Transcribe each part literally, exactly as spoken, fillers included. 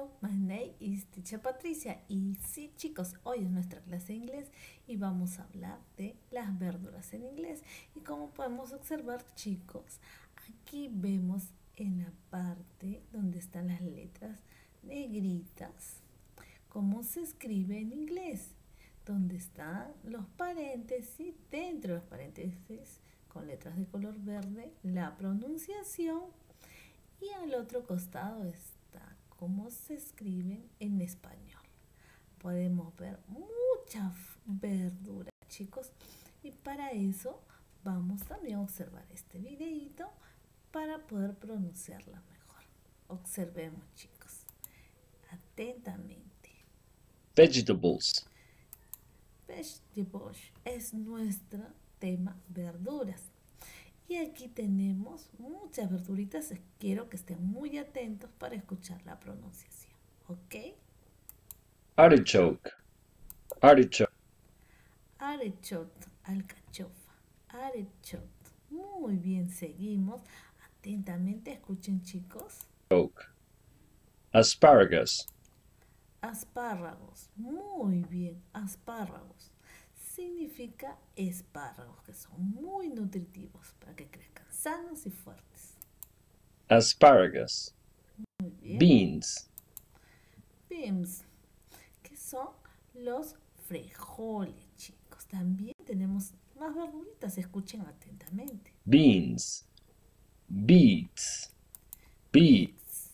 Hello, my name is Teacher Patricia y sí chicos, hoy es nuestra clase de inglés y vamos a hablar de las verduras en inglés. Y como podemos observar chicos, aquí vemos en la parte donde están las letras negritas cómo se escribe en inglés, donde están los paréntesis, dentro de los paréntesis con letras de color verde la pronunciación y al otro costado está cómo se escriben en español. Podemos ver muchas verduras chicos y para eso vamos también a observar este videito para poder pronunciarla mejor. Observemos chicos atentamente. Vegetables. Vegetables es nuestro tema verduras. Y aquí tenemos muchas verduritas. Quiero que estén muy atentos para escuchar la pronunciación. ¿Ok? Artichoke. Artichoke. Artichoke, alcachofa. Artichoke. Muy bien, seguimos. Atentamente escuchen chicos. Asparagus. Espárragos. Muy bien, espárragos. Significa espárragos, que son muy nutritivos para que crezcan sanos y fuertes. Asparagus. Muy bien. Beans. Beans, que son los frijoles, chicos. También tenemos más verduritas, escuchen atentamente. Beans. Beets. Beets.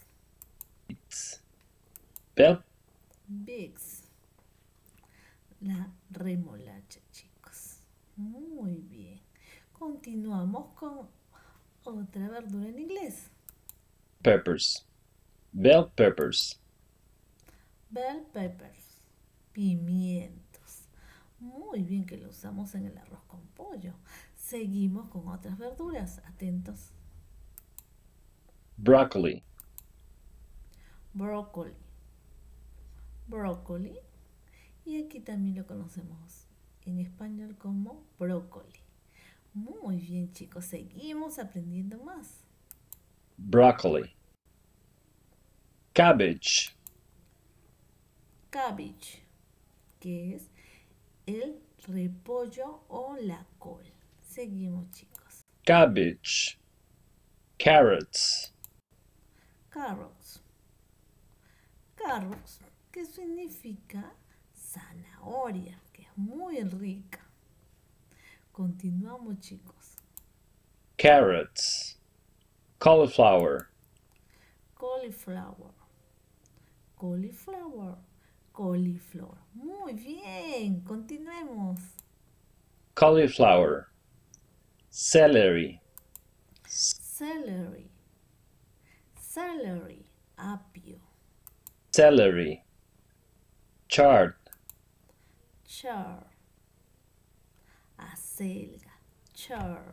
Bell. Beets. La remolacha, chicos. Muy bien. Continuamos con otra verdura en inglés. Peppers. Bell peppers. Bell peppers. Pimientos. Muy bien que lo usamos en el arroz con pollo. Seguimos con otras verduras. Atentos. Broccoli. Brócoli. Brócoli. Y aquí también lo conocemos en español como brócoli. Muy bien chicos, seguimos aprendiendo más. Broccoli. Cabbage. Cabbage, que es el repollo o la col. Seguimos chicos. Cabbage. Carrots. Carrots. Carrots, que significa zanahoria, que es muy rica. Continuamos chicos. Carrots. Cauliflower. Cauliflower. Cauliflower. Coliflor. Muy bien, continuemos. Cauliflower. Celery. Celery. Celery. Apio. Celery. Chard. Chard. Acelga. Chard.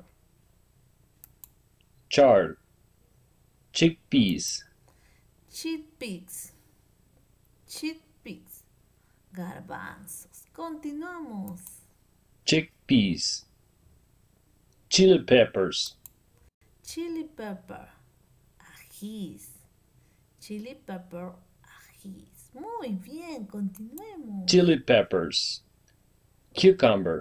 Chard. Chickpeas. Chickpeas. Chickpeas. Garbanzos. Continuamos. Chickpeas. Chili peppers. Chili pepper. Ajís. Chili pepper. Ajís. Muy bien, continuemos. Chili peppers. Cucumber.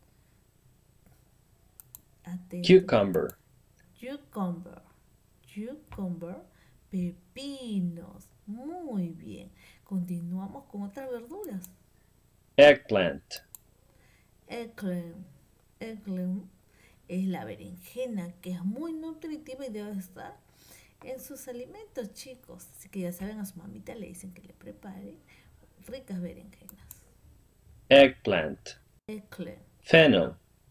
Atento. Cucumber. Cucumber. Cucumber. Pepinos. Muy bien. Continuamos con otras verduras. Eggplant. Eggplant. Eggplant es la berenjena que es muy nutritiva y debe estar en sus alimentos, chicos. Así que ya saben, a su mamita le dicen que le prepare ricas berenjenas. Eggplant. Eggplant. Fennel.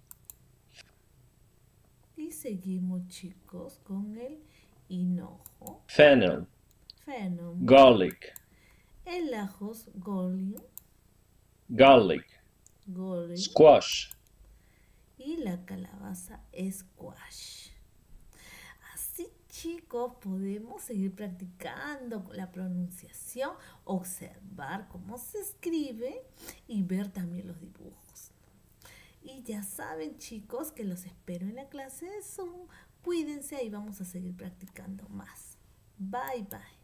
Y seguimos, chicos, con el hinojo. Fennel. Fennel. Garlic. El ajos, garlic. Garlic. Garlic. Squash. Y la calabaza, squash. Así chicos, podemos seguir practicando la pronunciación, observar cómo se escribe y ver también los dibujos. Y ya saben chicos que los espero en la clase de Zoom. Cuídense y vamos a seguir practicando más. Bye bye.